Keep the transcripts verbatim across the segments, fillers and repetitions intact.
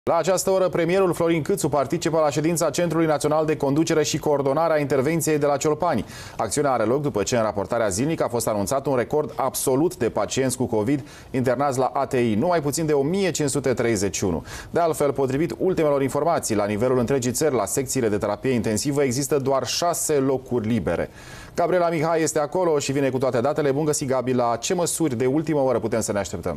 La această oră, premierul Florin Câțu participă la ședința Centrului Național de Conducere și Coordonare a Intervenției de la Ciolpani. Acțiunea are loc după ce în raportarea zilnică a fost anunțat un record absolut de pacienți cu COVID internați la A T I, numai puțin de o mie cinci sute treizeci și unu. De altfel, potrivit ultimelor informații, la nivelul întregii țări, la secțiile de terapie intensivă, există doar șase locuri libere. Gabriela Mihai este acolo și vine cu toate datele. Bun găsit, Gabi! La ce măsuri de ultimă oră putem să ne așteptăm?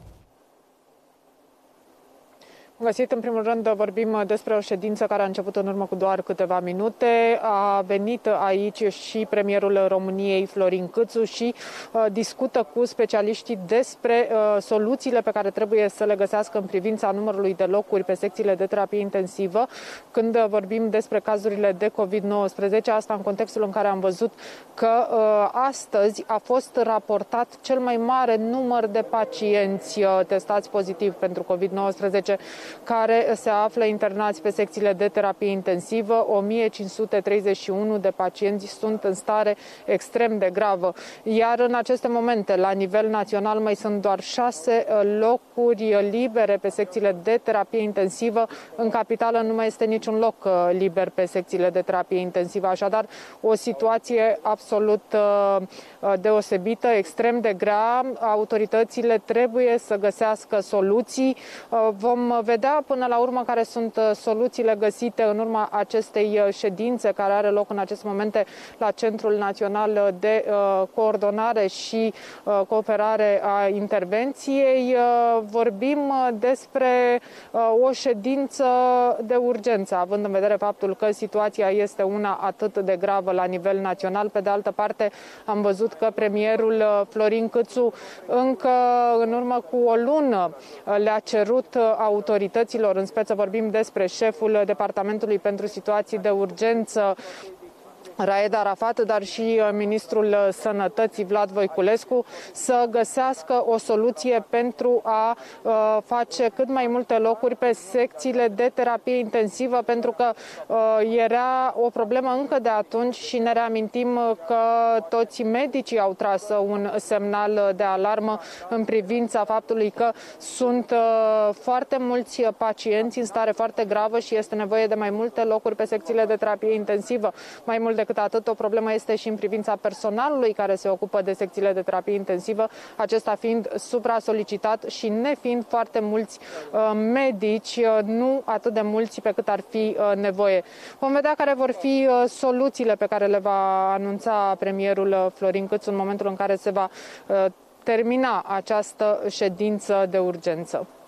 Găsit, în primul rând, vorbim despre o ședință care a început în urmă cu doar câteva minute. A venit aici și premierul României, Florin Câțu, și uh, discută cu specialiștii despre uh, soluțiile pe care trebuie să le găsească în privința numărului de locuri pe secțiile de terapie intensivă. Când vorbim despre cazurile de COVID nouăsprezece, asta în contextul în care am văzut că uh, astăzi a fost raportat cel mai mare număr de pacienți uh, testați pozitiv pentru COVID nouăsprezece, care se află internați pe secțiile de terapie intensivă. o mie cinci sute treizeci și unu de pacienți sunt în stare extrem de gravă. Iar în aceste momente, la nivel național, mai sunt doar șase locuri libere pe secțiile de terapie intensivă. În capitală nu mai este niciun loc liber pe secțiile de terapie intensivă. Așadar, o situație absolut deosebită, extrem de grea. Autoritățile trebuie să găsească soluții. Vom vedea până la urmă care sunt soluțiile găsite în urma acestei ședințe care are loc în aceste momente la Centrul Național de Coordonare și Cooperare a Intervenției. Vorbim despre o ședință de urgență, având în vedere faptul că situația este una atât de gravă la nivel național. Pe de altă parte, am văzut că premierul Florin Câțu încă în urmă cu o lună le-a cerut autorităților, în speță vorbim despre șeful Departamentului pentru Situații de Urgență, Raed Arafat, dar și ministrul Sănătății, Vlad Voiculescu, să găsească o soluție pentru a uh, face cât mai multe locuri pe secțiile de terapie intensivă, pentru că uh, era o problemă încă de atunci și ne reamintim că toți medicii au tras un semnal de alarmă în privința faptului că sunt uh, foarte mulți pacienți în stare foarte gravă și este nevoie de mai multe locuri pe secțiile de terapie intensivă. Mai mult decât atât, o problemă este și în privința personalului care se ocupă de secțiile de terapie intensivă, acesta fiind supra-solicitat și nefiind foarte mulți uh, medici, uh, nu atât de mulți pe cât ar fi uh, nevoie. Vom vedea care vor fi uh, soluțiile pe care le va anunța premierul Florin Câțu în momentul în care se va uh, termina această ședință de urgență.